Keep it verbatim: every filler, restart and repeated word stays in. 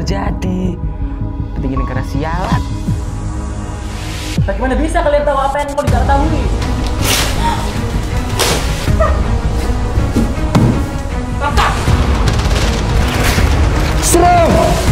terjadi. Petinggi negara sialan. Bagaimana bisa kalian tahu apa yang mau tidak ketahui? Serang!